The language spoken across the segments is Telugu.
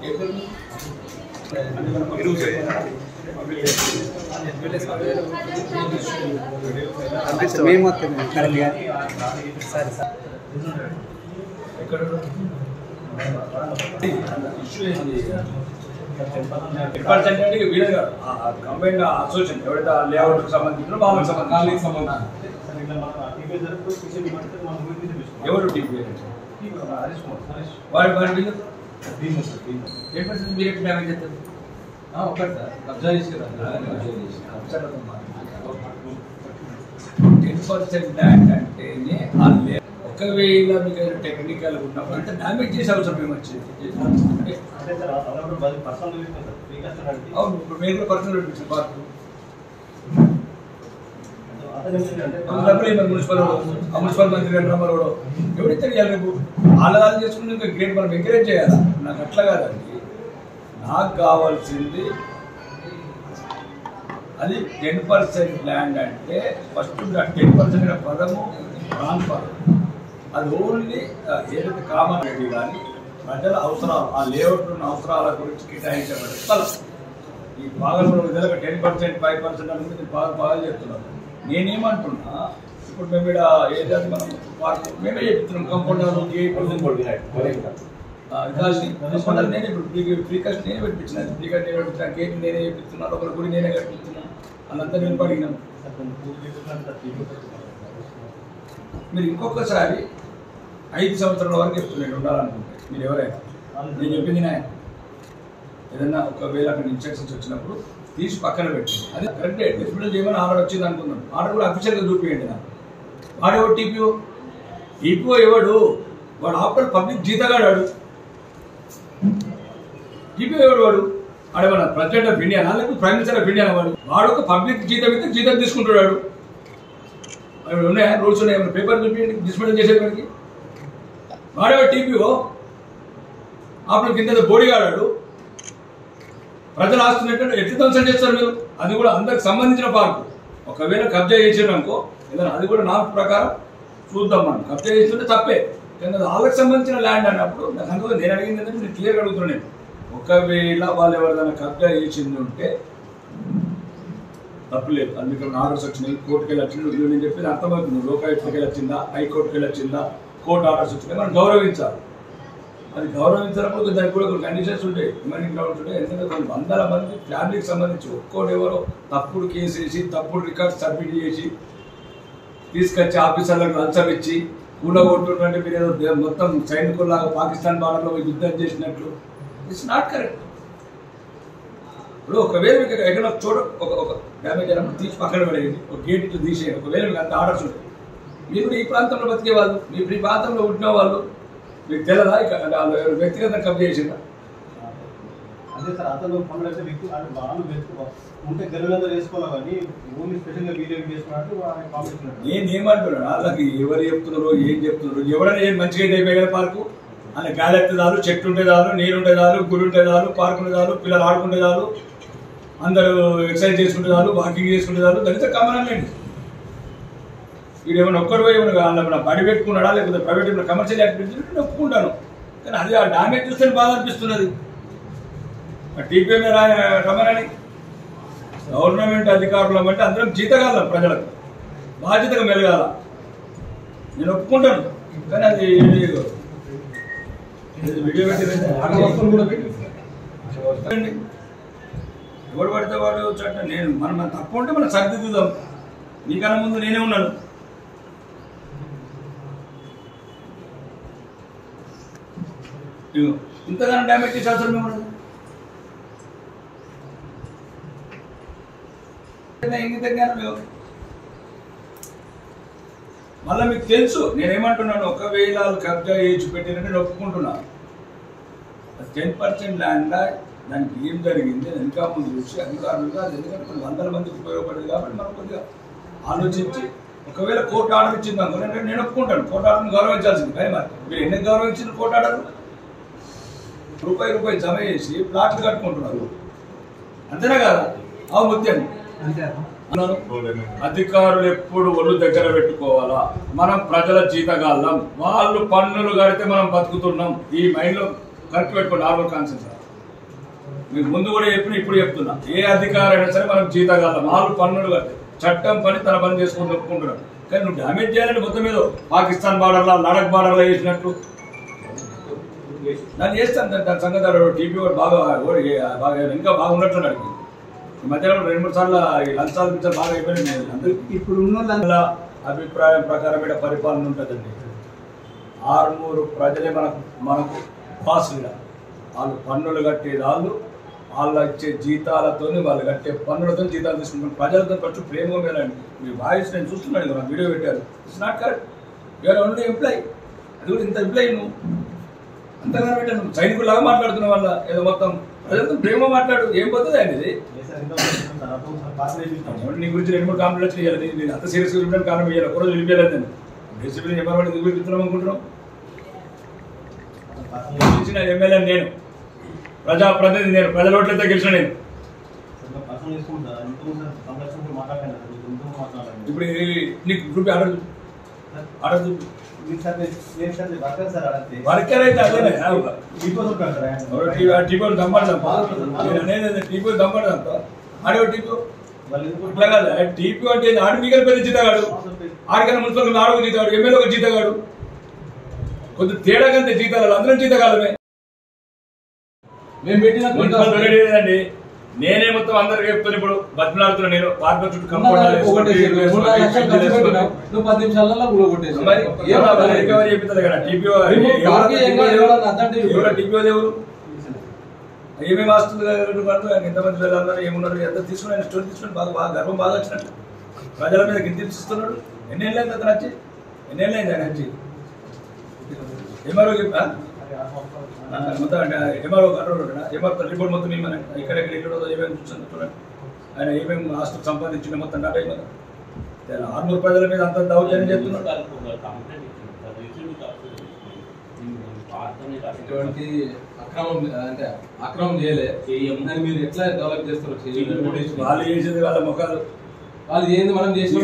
కంబైన్ అసోసియేషన్ ఎవరైతే లేఅవుట్ సంబంధించిన మామూలు సంబంధించిన ఎవరు వారి మీరు ఎట్లా డ్యామేజ్ చేస్తారు ఒకటి సార్ కబ్జా చేసారు 10% ల్యాండ్ అంటేనే ఒకవేళ మీకు టెక్నికల్ ఉన్నప్పుడు అంటే డ్యామేజ్ చేసే అవసరం మేము వచ్చేది అవును ఇప్పుడు మీరు కూడా పర్సనల్ పెట్టించారు పార్కు మున్సిపల్ మంత్రి గారు రమ్మలో ఎవరైతే రేపు ఆలదాలు చేసుకుని ఇంకా గ్రేట్ మనం ఎంకరేజ్ చేయాలా నాకు అట్లా కాదండి నాకు కావాల్సింది అది 10% ల్యాండ్ అంటే ఫస్ట్ 10% పదము ట్రాన్స్ఫర్ అది ఓన్లీ ఏదైతే కామన్ రెడీ కానీ ప్రజల అవసరాలు ఆ లేఅవుట్ ఉన్న అవసరాల గురించి కేటాయించబడే స్థలం ఈ భాగంలో 10% 5% అనేది బాగా చెప్తున్నాను నేనేమంటున్నా ఇప్పుడు మేము ఇక్కడ ఏదైతే మనం పార్క్ మేమే చెప్తున్నాం కంపౌండర్ నేను ఇప్పుడు ఫ్రీకాస్ట్ నేనే పెట్టించిన ఫ్రీకాస్ట్ నేను పెట్టిన గేట్ నేనే చెప్తున్నాను ఒకరి గుడి నేనే కట్టిస్తున్నాను వాళ్ళంతా నేను అడిగినాను మీరు ఇంకొకసారి 5 సంవత్సరాల వరకు చెప్తున్నాను ఉండాలనుకుంటే మీరు ఎవరైనా నేను చెప్పింది ఏదన్నా ఒకవేళ అక్కడ ఇన్స్ట్రక్షన్స్ వచ్చినప్పుడు తీసి పక్కన పెట్టింది అది కరెక్ట్ డిస్ప్లే చేయమని ఆర్డర్ వచ్చింది అనుకున్నాను ఆర్డర్ కూడా అఫీషియల్గా చూపించండి నాకు వాడెవడు టీపీఓ ఎవడు వాడు ఆఫ్టర్ పబ్లిక్ జీతగాడు వాడు టీపీఓ ఎవడు వాడు ఆడేమన్నా ప్రెసిడెంట్ ఆఫ్ ఇండియా లేకపోతే ప్రైమ్ మినిస్టర్ ఆఫ్ ఇండియా వాడు ఒక పబ్లిక్ జీతం అయితే జీతం తీసుకుంటున్నాడు ఉన్నాయా రూల్స్ ఉన్నాయి ఏమైనా పేపర్ చూపించండి డిస్ప్లే చేసేవాడికి వాడేవాడు టీపీఓ ఆఫ్టర్ కింద బోడీగాడాడు ప్రజలు ఆస్తున్నట్టు ఎట్లా ధ్వంసం చేస్తారు మీరు అది కూడా అందరికి సంబంధించిన పార్కు ఒకవేళ కబ్జా చేసినాకో ఏదైనా అది కూడా నా ప్రకారం చూద్దాం మనం కబ్జా చేస్తుంటే తప్పే కానీ వాళ్ళకి సంబంధించిన ల్యాండ్ అన్నప్పుడు నాకు అందులో నేను అడిగింది ఏంటంటే నేను క్లియర్గా అడుగుతున్నాను ఒకవేళ వాళ్ళు ఎవరిదైనా కబ్జా చేసింది ఉంటే తప్పులేదు అందుకని ఆర్డర్స్ వచ్చినాయి కోర్టుకి వెళ్ళి వచ్చింది నేను చెప్పేది అర్థమవుతుంది లోకాయుక్తకి వెళ్ళి వచ్చిందా హైకోర్టుకి వెళ్ళి వచ్చిందా కోర్టు ఆర్డర్స్ వచ్చినాయి మనం గౌరవించాలి అది గౌరవించినప్పుడు దానికి కూడా కొన్ని కండిషన్స్ ఉంటాయి హ్యూమన్ గ్రౌండ్స్ ఉంటాయి ఎందుకంటే కొన్ని 100 మంది ఫ్యామిలీకి సంబంధించి ఒక్కోటి ఎవరో తప్పుడు కేసు వేసి తప్పుడు రికార్డ్స్ సబ్మిట్ చేసి తీసుకొచ్చి ఆఫీసర్లకు లంచం ఇచ్చి కూలగొట్టుంటే మీరు ఏదో మొత్తం సైనికుల్లాగా పాకిస్తాన్ బార్డర్లో యుద్ధం చేసినట్లు ఇట్స్ నాట్ కరెక్ట్ ఇప్పుడు ఒకవేళ మీకు ఎక్కడ చోట ఒక డ్యామేజ్ అయినప్పుడు తీసి పక్కన పడేయండి ఒక గేట్ ఇట్లా తీసేయండి ఒకవేళ మీకు అంత ఆర్డర్స్ ఉంటాయి మీరు ఈ ప్రాంతంలో బతికే వాళ్ళు మీరు ఈ ప్రాంతంలో ఉంటున్న వాళ్ళు మీకు తెలదా వ్యక్తిగత కబ్జా చేసిందా అదే సార్ అతను పనులు అయితే వ్యక్తి ఉంటే గర్రెలందరూ వేసుకోవాలి ఓన్లీ స్పెషల్గా వీడియో చేసుకున్నట్టు నేనేమంటున్నాను వాళ్ళకి ఎవరు చెప్తున్నారు ఏం చెప్తున్నారు ఎవరైనా ఏం మంచిగా అయిపోయి కదా పార్కు అలా గాలి ఎత్తే చాలు చెట్టు ఉంటే చాలు నీరు ఉంటే చాలు గుడి ఉంటే చాలు పార్కు ఉంటే చాలు పిల్లలు ఆడుకుంటే చాలు అందరూ ఎక్సర్సైజ్ చేసుకుంటే చాలు వాకింగ్ చేసుకుంటే చాలు దళిత కామనండి వీడు ఏమైనా ఒక్కడు పోయి ఏమైనా బడి పెట్టుకున్నాడా లేకపోతే ప్రైవేట్ ఏమైనా కమర్షియల్ యాక్టివిటీ నేను ఒప్పుకుంటాను కానీ అది ఆ డామేజ్ చూస్తే బాధ అనిపిస్తున్నది టీపీఎం రమణని గవర్నమెంట్ అధికారులు అంటే అందరం జీతగాలం ప్రజలకు బాధ్యతగా మెలగాల నేను ఒప్పుకుంటాను కానీ అది వీడియో పెట్టి ఎవడు పడితే వాడు చట్ట నేను మనం తప్పు ఉంటే మనం సరిదిద్దుదాం నీకన్నా ముందు నేనే ఉన్నాను ఇంతగానో డ్యామేజ్ చేసే అవసరం మేము మళ్ళీ మీకు తెలుసు నేనేమంటున్నాను ఒకవేళ కబ్జా చేసి పెట్టినట్టు నేను ఒప్పుకుంటున్నాను 10% ల్యాండ్ దానికి ఏం జరిగింది ఇంకా ముందు చూసి అధికారులుగా అది ఎందుకంటే కొన్ని 100 మందికి ఉపయోగపడేది కాబట్టి మనం కొద్దిగా ఆలోచించి ఒకవేళ కోర్టు ఆర్డర్ ఇచ్చింది అనుకో నేను ఒప్పుకుంటాను కోర్టు ఆర్డర్ని గౌరవించాల్సింది కానీ మరి మీరు ఎందుకు గౌరవించింది కోర్టు ఆర్డర్ రూపాయి జమ చేసి ప్లాట్లు కట్టుకుంటున్నారు అంతేనా కదా ఆ ముత్యం అధికారులు ఎప్పుడు ఒళ్ళు దగ్గర పెట్టుకోవాలా మనం ప్రజల జీతగాళ్ళం వాళ్ళు పన్నులు కడితే మనం బతుకుతున్నాం ఈ మైండ్ లో కరెక్ట్ పెట్టుకోండి నార్మల్ కాన్సెప్ట్ మీకు ముందు కూడా చెప్పిన ఇప్పుడు చెప్తున్నా, ఏ అధికారైనా సరే మనం జీతగాలం వాళ్ళు పన్నులు కట్టారు, చట్టం పని తన పని చేసుకుని ఒప్పుకుంటున్నాడు. కానీ నువ్వు డ్యామేజ్ చేయాలని మొత్తం మీద పాకిస్తాన్ బార్డర్లో లడక్ బార్డర్లో చేసినట్టు దాన్ని చేస్తాను. దాని సంగతి టీపీ కూడా బాగా ఇంకా బాగున్నట్టున్నాడు. ఈ మధ్యలో 2-3 సార్లు ఈ లంచాలు బాగా అయిపోయింది. అందరికీ ఇప్పుడు ఉన్న అభిప్రాయం ప్రకారమైన పరిపాలన ఉంటుందండి. 600 ప్రజలే మనకు బాసులుగా, వాళ్ళు పన్నులు కట్టేది వాళ్ళు ఇచ్చే జీతాలతో, వాళ్ళు కట్టే పన్నులతో జీతాలు తీసుకుంటారు. ప్రజలతో ఫస్ట్ ప్రేమగా వెళ్ళండి. మీ వాయిస్ నేను చూస్తున్నాను కదా, వీడియో పెట్టారు. It's not correct. You're only employee. అది కూడా ఇంత ఎంప్లాయ్ నువ్వు అంతగా పెట్టాను. నువ్వు సైనికులాగా మాట్లాడుతున్న వల్ల ఏదో మొత్తం ప్రజలతో ప్రేమ మాట్లాడు. ఏం పోతుంది అండి ఇది? నీ గురించి 2-3 కాంప్లైంట్లు చేయాలి. నేను అంత సీరియస్గా చూడడానికి కారణం వేయాలి. ఒకరోజు వెళ్ళిపోయాలి. నేను బేసిక్లీ ఎవరు చూపిస్తున్నాం అనుకుంటున్నాం. గెలిచిన ఎమ్మెల్యే నేను, ప్రజాప్రతినిధి నేను, ప్రజల ఓట్లతో గెలిచిన నేను. ఇప్పుడు నీకు గ్రూప్ ఆర్డర్ వర్కర్ అయితే అదే టీపీ దమ్మడదాం టీపీ దమ్మడదాం ఆడే టీపీ ఇట్లా కాదు. టీపీ అంటే ఆడు మీగల పెద్ద జీతగాడు, ఆడికన్నా మున్సిపల్ ఆడొక జీతగాడు, ఎమ్మెల్యే ఒక జీతగాడు. కొద్ది తేడా కంటే జీతాలు అందరం జీతగాలమే. మేము పెట్టినండి నేనే మొత్తం అందరికి చెప్తాను. ఇప్పుడు బతిమలాడుతున్నా నేను పార్క్ చుట్టూ కంపౌండ్ రికవరీ చెప్తుంది కదా. టీపీఓ ఎవరు ఏమేమి ఆస్తులు ఎంతమంది పిల్లలు ఏమున్నారు ఎంత తీసుకుని స్టోరీ తీసుకుని బాగా గర్వం బాగా వచ్చినట్టు ప్రజల మీద గిరిస్తున్నాడు. ఎన్నేళ్ళైంది అతను వచ్చి, ఎన్నేళ్ళైంది ఆయన వచ్చి? ఎంఆర్ఓ చెప్పా మొత్తం ఎంఆర్ఓ ఎంఆర్ఓ రిపోర్ట్ మొత్తం ఏమన్నా ఎక్కడెక్కడ ఎక్కడ ఏమేమి చూస్తాను చూడండి. ఆయన ఏమేమి ఆస్తులు సంపాదించిన మొత్తం డాటా ఏమన్నా 600 ప్రజల మీద అంత దౌర్జన్యం చేస్తున్నాడు. ఇటువంటి అక్రమం చేయలే మీరు ఎట్లా డెవలప్ చేస్తారు? వాళ్ళు చేసేది వాళ్ళ ముఖాలు, వాళ్ళు ఏంది మనం చేసిన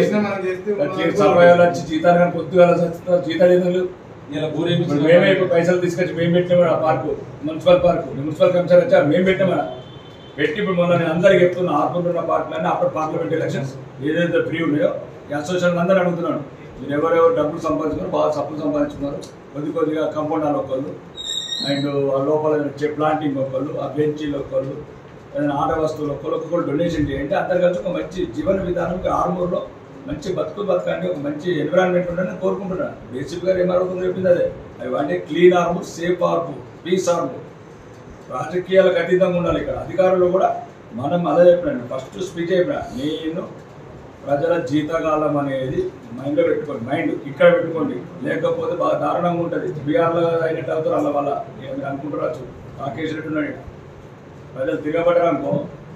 జీతాలు కానీ పొద్దుగా జీతాలు ఇలా మేమే పైసలు తీసుకొచ్చి మేము పెట్టినాము. ఆ park municipal park municipal commissioner వచ్చా మేము పెట్టామన్నా పెట్టి ఇప్పుడు మొన్న నేను అందరికి చెప్తున్నా. ఆర్పుతున్న పార్కులన్నీ అప్పుడు పార్లమెంట్ ఎలక్షన్స్ ఏదైతే ఫ్రీ ఉన్నాయో ఈ అసోసియేషన్ అందరూ అడుగుతున్నాను. మీరు ఎవరెవరు డబ్బులు సంపాదించుకున్నారు, బాగా సబ్బులు సంపాదించుకున్నారు, కొద్దిగా కాంపౌండ్ హాల్ ఒకళ్ళు, అండ్ లోపల ప్లాంటింగ్ ఒకళ్ళు, ఆ బెంచీలు ఒకళ్ళు, ఏదైనా ఆట వస్తువులు ఒక్కొక్కరు డొనేషన్ చేయండి. అందరు కలిసి ఒక మంచి జీవన విధానం ఆర్మూర్లో మంచి బతకండి, ఒక మంచి ఎన్విరాన్మెంట్ ఉండాలని కోరుకుంటున్నాను. బేసిక్ గారు ఏమవుతుందో చెప్పింది అదే. అవి అంటే clean Armoor, safe Armoor, peace Armoor. రాజకీయాలకు అతీతంగా ఉండాలి. ఇక్కడ అధికారులు కూడా మనం అదే చెప్పినాను. ఫస్ట్ స్పీచ్ చెప్పినా, నేను ప్రజల జీతకాలం అనేది మైండ్లో పెట్టుకోండి. మైండ్ ఇక్కడ పెట్టుకోండి, లేకపోతే బాగా దారుణంగా ఉంటుంది. బీహార్లో అయినట్టు అవుతారు వాళ్ళ వల్ల. మీరు అనుకుంటారు కాకేసినట్టున్నాడు. ప్రజలు తిరగబడ్డారు అనుకో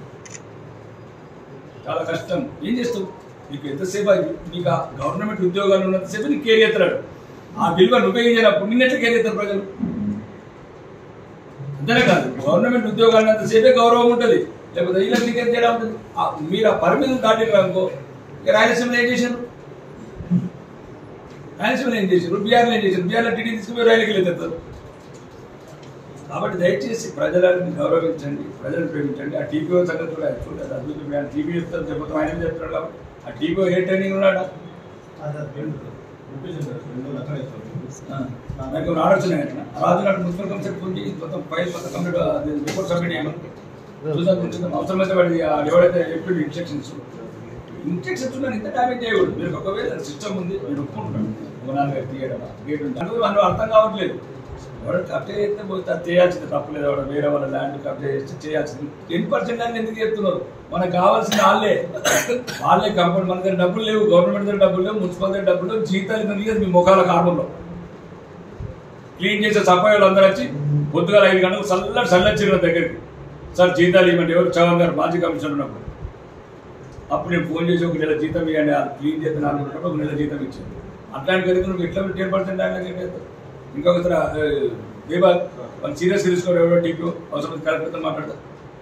చాలా కష్టం. ఏం చేస్తావు? నీకు ఎంతసేపు నీకు ఆ గవర్నమెంట్ ఉద్యోగాలు ఉన్నంతసేపు నీకు కేర్ చేస్తున్నాడు. ఆ విలువ నువ్వే చేయనప్పుడు నిన్నెట్లా కేర్ చేస్తారు ప్రజలు? అంతేనే కాదు, గవర్నమెంట్ ఉద్యోగాలు ఉన్నంతసేపే గౌరవం ఉంటుంది, లేకపోతే వీళ్ళకి నీకేం తేడా ఉంటుంది. మీరు ఆ పరిమితులు దాటినారు అనుకో. ఇక రాయలసీమలో ఏం చేశారు? రాయలసీమలో ఏం చేశారు? బీహార్లో ఏం చేశారు? బీహార్లో టీడీ తీసుకుపోయి రైలుకి వెళ్తారు. కాబట్టి దయచేసి ప్రజలను గౌరవించండి, ప్రజలను ప్రేమించండి. ఆ టీపీఓ సంగతి కూడా చూడండి. అద్భుతం. టీపీ చెప్తారు, చెప్తాం, ఆయన చెప్తున్నాడు. కాబట్టి ఆ టీపీఓ ఏ ట్రైనింగ్ ఉన్నాడా? నాకు ఆలోచన రాజునాడు మున్సిపల్ కమిషన్ గురించి మొత్తం ఫైల్ మొత్తం కంప్లీట్ రిపోర్ట్ సబ్మిట్ చేయమని చూద్దాం. అవసరమైతే వాడి ఎవరైతే ఎప్పుడు ఇన్స్ట్రక్షన్స్ ఉన్నాను ఇంత డ్యామేజ్ చేయకూడదు. మీరు ఒకవేళ సిస్టమ్ ఉంది, నేను ఒప్పుకుంటున్నాను. ఒక 4 తీయడం గేట్ ఉంది అందుకు మనం అర్థం కావట్లేదు. ఎవరు కబ్జా చేస్తే పోతే చేయాల్సింది తప్పలేదు. ఎవరు వేరే వాళ్ళ ల్యాండ్ కబ్జా చేస్తే చేయాల్సింది. 10% ల్యాండ్ ఎందుకు చేస్తున్నారు? మనకు కావాల్సిన వాళ్ళే కంపెనీ. మన దగ్గర డబ్బులు లేవు, గవర్నమెంట్ దగ్గర డబ్బులు లేవు, మున్సిపల్ దగ్గర డబ్బులు లేవు. జీతాలు లేదు మీ ముఖాల కార్మంలో క్లీన్ చేసే సఫాయి వాళ్ళు అందరూ వచ్చి పొద్దుగా 5 గంటలకు చల్లొచ్చిన దగ్గరికి, సార్ జీతాలు ఇవ్వండి. ఎవరు చవన్ గారు మాజీ కమిషనర్ ఉన్నప్పుడు అప్పుడు నేను ఫోన్ చేసి 1 నెల జీతం ఇవ్వండి, క్లీన్ చేస్తే 1 నెల జీతం ఇచ్చాను. అట్లాంటి కనుక నువ్వు ఎట్లా 10% ల్యాండ్ ఇంకొకసారి దేవా వాళ్ళు సీరియస్గా తీసుకోవడం. ఎవరో టీపీ అవసరం కలెక్టర్తో మాట్లాడతారు.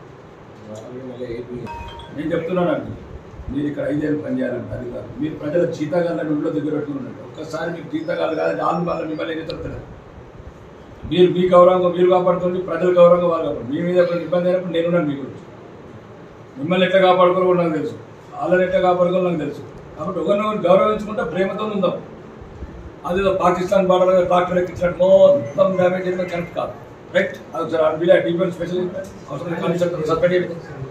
నేను చెప్తున్నాను అండి, మీరు ఇక్కడ 5 ఏళ్ళు పనిచేయాలంటే అది కాదు. మీరు ప్రజల జీతగాళ్ళని ఊళ్ళో దగ్గర పెట్టుకున్నట్టు ఒక్కసారి మీకు జీతగాలు కాదు ఆలు వాళ్ళ మిమ్మల్ని ఏం చెప్తారు? మీరు మీ గౌరవంగా మీరు కాపాడుకోండి, ప్రజల గౌరవంగా వాళ్ళు కాపాడు. మీ మీద ఎప్పుడు ఇబ్బంది అయినప్పుడు నేనున్నాను మీ గురించి. మిమ్మల్ని ఎట్లా కాపాడుకోవాలో కూడా నాకు తెలుసు, వాళ్ళని ఎట్లా కాపాడుకోవాలో నాకు తెలుసు. కాబట్టి ఒకరినొకరు గౌరవించుకుంటే ప్రేమతో ఉందాం. అదేదో పాకిస్తాన్ బార్డర్ ట్రాక్టర్ ఎక్కించినట్టు మొత్తం డ్యామేజ్ చేయడం కరెక్ట్ కాదు. రైట్, అది డిఫెన్స్ స్పెషల్ అవసరం సస్పెండ్